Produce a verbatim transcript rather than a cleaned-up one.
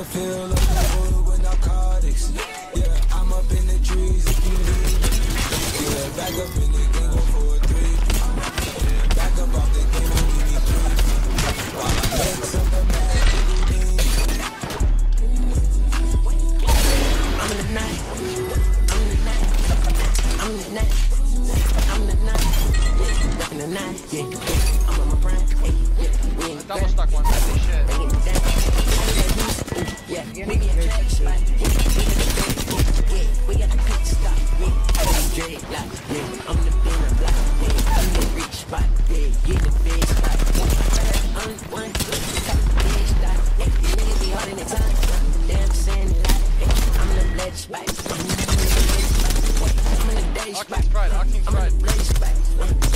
feel like the wood with narcotics. Yeah, I'm up in the trees if you need me. Yeah, back up in the game, go for a three. Yeah, back up off the game, go give me three. While I mix up the magic Houdini. I'm in the night. I'm in the night. I'm in the night. I'm in the night. Yeah, back in the night. Yeah, yeah. I'm on my prime. Hey, yeah. We in the Double stuck one. That's the shit. bringing it down. Yeah, we get a track spot. We in the bed. Yeah, we got a pit stop. Yeah, I'm dreadlock. Yeah, I'm the bin of block. Yeah, I'm the rich spot. Yeah, get the big spot. I'm the one. Top big stop. Yeah, these niggas be hard in the time. Damn, saying a lot. Yeah, I'm the blood spot. I'm the day spot. I'm in the day spot. Hawking's pride. Hawking's I'm in pride. the blaze spot.